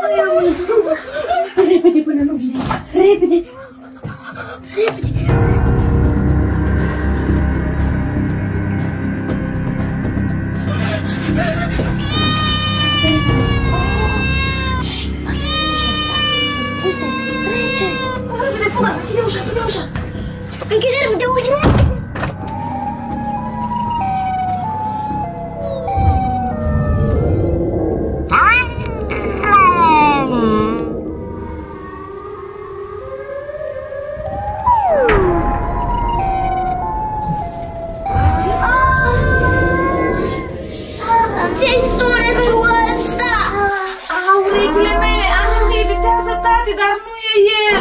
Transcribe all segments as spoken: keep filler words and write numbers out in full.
Hai, amândouă! Repede până nu vine aici! Repede! Repede! Închide ușa, închide ușa! Închide repede ușa! Ce-i sunetul ăsta? Au, urechile mele! Am zis că editează tati, dar nu e el!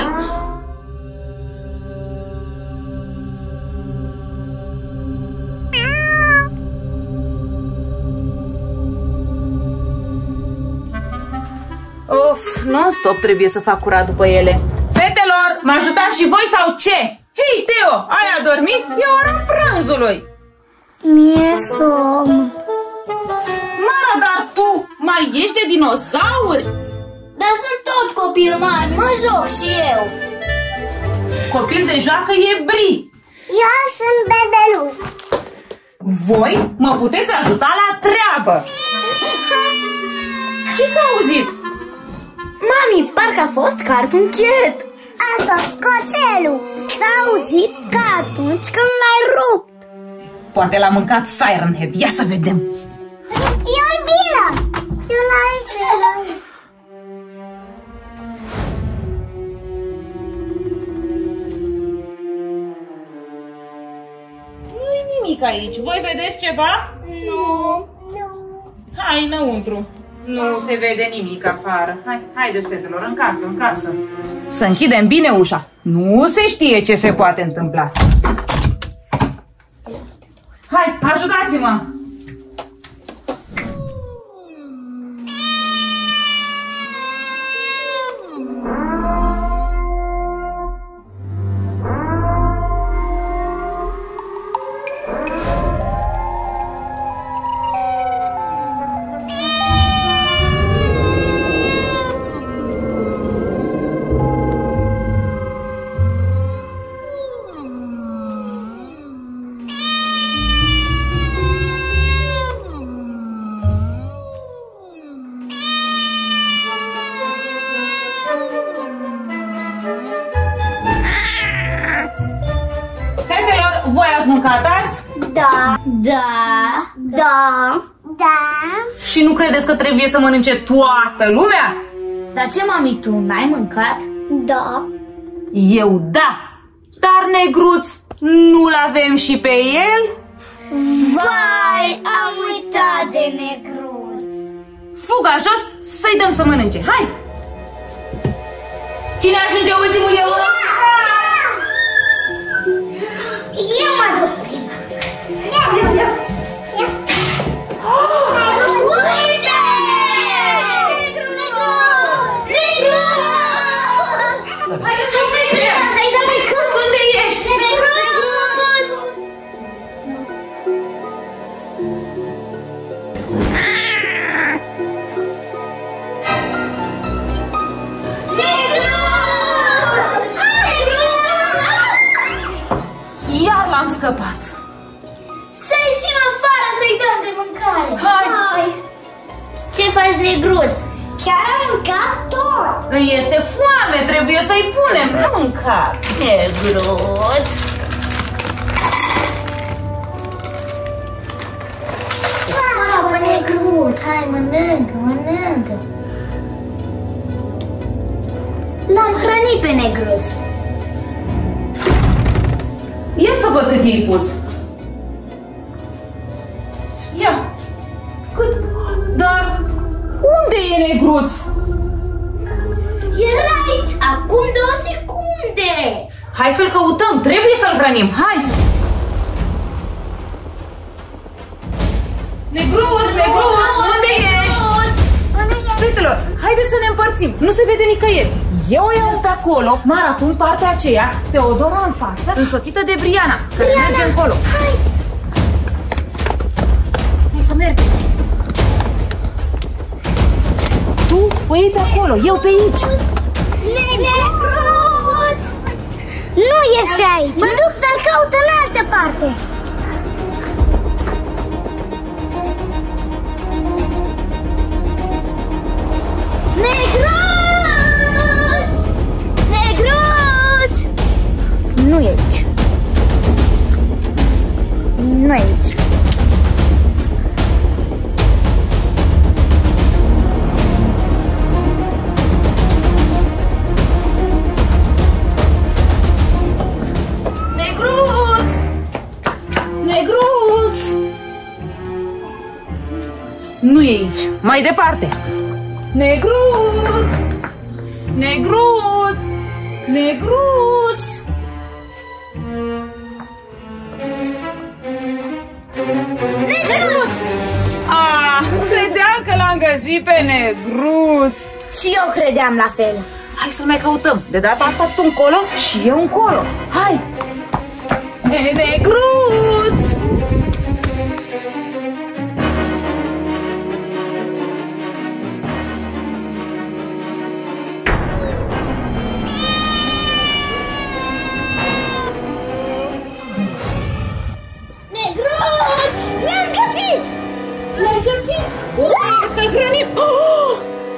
Of, non-stop trebuie să fac curat după ele. Fetelor, mă ajutați și voi sau ce? Hei, Teo, ai adormit? E ora prânzului. Mi-e somn. Mara, dar tu mai ești de dinozauri? Dar sunt tot copil mari, mă joc și eu. Copil de joacă e Bri. Eu sunt bebeluș. Voi mă puteți ajuta la treabă. Ce s-a auzit? Mami, parcă a fost Cartoon Cat. Asta scoțelul. S-a auzit ca atunci când l-ai rupt. Poate l-a mâncat Siren Head. Ia să vedem. E-i bine. Eu l-ai bine. Nu-i nimic aici. Voi vedeți ceva? Nu. Hai înăuntru. Nu se vede nimic afară. Hai, haideți, fetelor, în casă, în casă. Să închidem bine ușa. Nu se știe ce se poate întâmpla. Hai, ajutați-mă! Voi ați mâncat azi? Da. Da. Da. Da. Și nu credeți că trebuie să mănânce toată lumea? Dar ce, mami, tu n-ai mâncat? Da. Eu da. Dar Negruț, nu-l avem și pe el? Vai, am uitat de Negruț. Fuga jos să-i dăm să mănânce. Hai! Cine ajunge ultimul e ăla? Eu mă duc prima. Ia, ia. Uite! Haideți să vedem! Să-i dăm în cât! Unde ești? Negruț! Iar l-am scăpat. Să ieșim afară să-i dăm de mâncare. Hai! Hai! Ce faci, Negruț? Chiar am mâncat tot! Îi este foame, trebuie să-i punem. Nu mânca. Negruț. Mamă, Negruț! Hai, mănâncă, mănâncă. L-am hrănit pe Negruț. Ia să văd cât i-ai pus. Ia. Cât? Dar unde e Negruț? Era aici, acum două secunde. Hai să-l căutăm, trebuie să-l hrănim. Hai! Negruț, Negruț, unde ești? Fetelor, haideți să ne împărțim. Nu se vede nicăieri. Eu o iau pe acolo, Mara tu în partea aceea, Teodora în față, însoțită de Briana, care merge încolo. Hai! Hai să mergem. Tu O iei pe acolo, eu pe aici. Negruț! Nu este aici. Mă duc să-l caut în altă parte. Negruț! Negruț! Nu e aici. Nu e aici. Negruț! Negruț! Nu e aici, mai departe. Negruț! Negruț! Negruț! Negruț! Ah, credeam că l-am găsit pe Negruț. Și eu credeam la fel. Hai să-l mai căutăm. De data asta tu încolo și eu încolo. Hai! E, Negruț! Negruț! L-am găsit! L-ai găsit? Unde e? Să-l hrănim? Oh!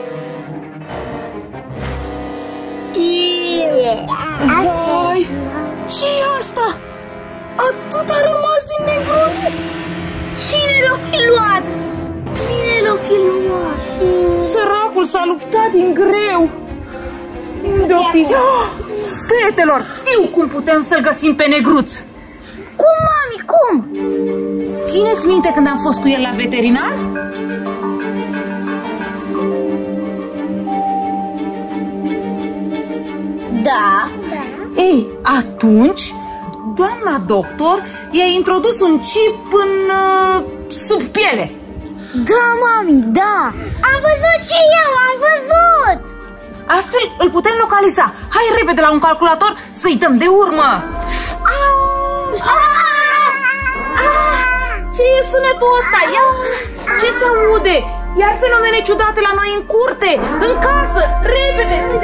Vai! Ce-i asta? Atât a rămas din Negruț? Cine l-a fi luat? Cine l-a fi luat? Săracul s-a luptat din greu. Unde-o fi? Oh! Fetelor, știu cum putem să-l găsim pe Negruț. Cum, mami, cum? Țineți minte când am fost cu el la veterinar? Da. Ei, atunci, doamna doctor i-a introdus un chip în uh, sub piele. Da, mami, da. Am văzut și eu, am văzut. Astfel îl putem localiza. Hai repede la un calculator să-i dăm de urmă. Ce e sunetul ăsta? Ia, ce se aude? Iar fenomene ciudate la noi în curte, în casă, repede!